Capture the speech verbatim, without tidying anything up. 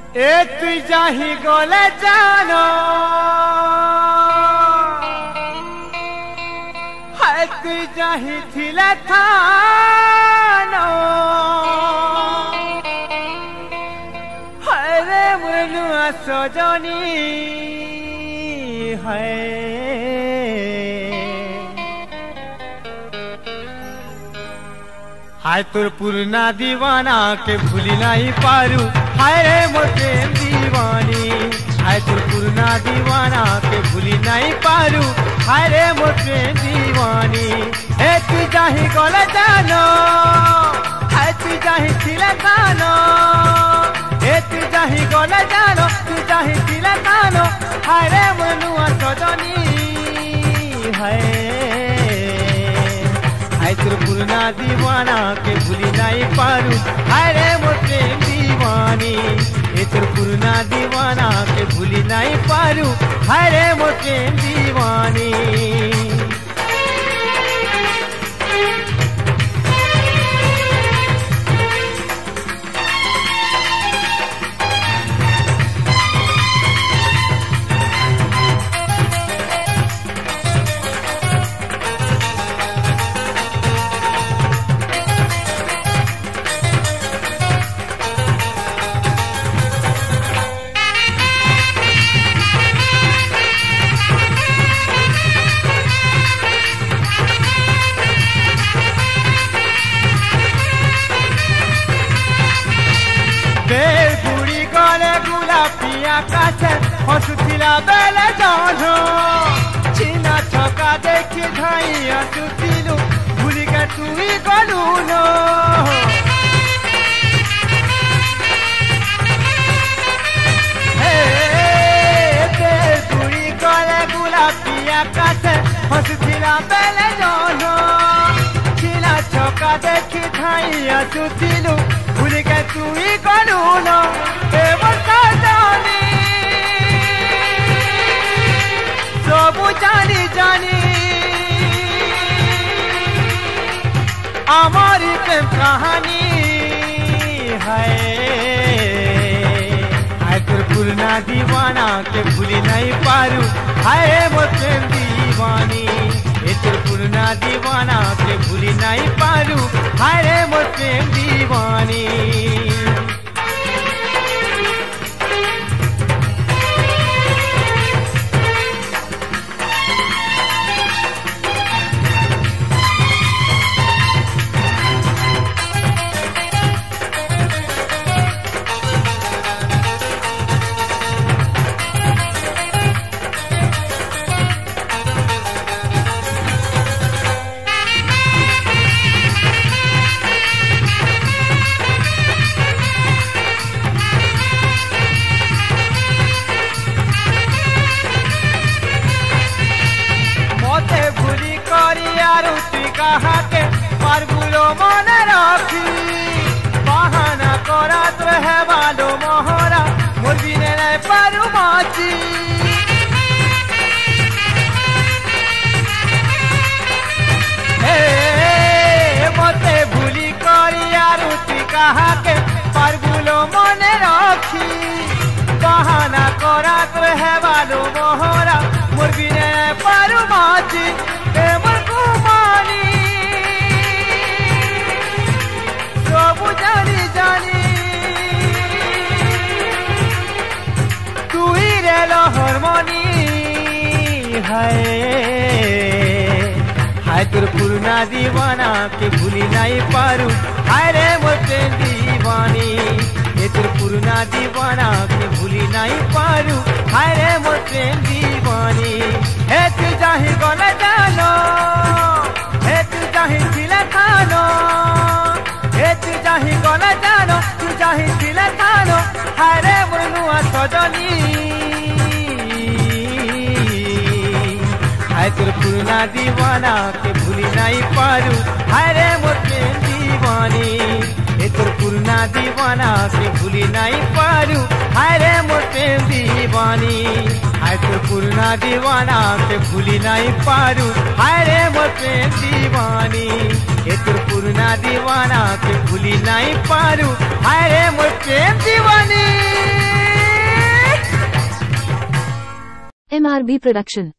ए तुई जाही गले जानो हाय तुई जाही थिले थानो हाय रे मनुआ सजनी हाय हाय तोर पुरना दीवाना के भूली नहीं पारू हाय रे मोर प्रेम दीवानी हाय तोर पुरना दीवाना के भूली नहीं पारू हाय रे मोर प्रेम दीवानी ए तू जाही गले जानो हाय तू जाही थिले जानो ए तू जाही गले जानो तू जाही थिले जानो हाय रे मनुआ सजनी हाय हाय तोर पुरना दीवाना के भूली नहीं पारू हाय रे मोर प्रेम दीवानी ए तोर पुरना दीवाना के भूली नहीं पारू हाय रे मोर प्रेम दीवानी आकाशे हसुथिला बेले जानो चिना छका देखी धाई आसुथिलु भूली के तुई गलु नो हे ते तुई गले गुलाबी आकाशे हसुथिला बेले जानो चिना छका देखी धाई आसुथिलु भूली के तुई गलु नो ए बता जानी सबू जानी जानी हमारी प्रेम कहानी है हाय तोर पुरना दीवाना के भूली नहीं पारू हाय मोर प्रेम दीवानी ए तोर पुरना दीवाना के भूली नहीं पारू हाय रे मोर प्रेम दीवानी कहा के पारगुलो मन राखी बहाना करा तो है बालो मोहरा मुर्गी ने नहीं पारू माची हे मोते भूली करिया रुचि कहा के पारगुलो मन राखी बहाना करा तो है बालो मोहरा मुर्गी ने नहीं पारू माची जानी जानी तू ही रे लहरमनी है हाय तोर पुरना दीवाना के भूली नहीं पारू हाय रे मोर प्रेम दीवानी ए तोर पुरना दीवाना के भूली नहीं पारू हाय रे मोर प्रेम दीवानी हे तू जाही गले जानो हे तू जाही थिले थानो हे तू जाही गले जानो तू जाही थिले थानो हाय रे मनुआ सजनी हाय तोर पुरना दीवाना के भूली नहीं पारू हाय रे मोर प्रेम दीवानी ए तोर पुरना दीवाना के भूली नहीं पारू हाय रे मोर प्रेम दीवानी हाय तोर पुरना दीवाना के भूली नहीं पारू हाय रे मोर प्रेम दीवानी ए तोर पुरना दीवाना के भूली नहीं पारू हाय रे मोर प्रेम दीवानी। M R B production.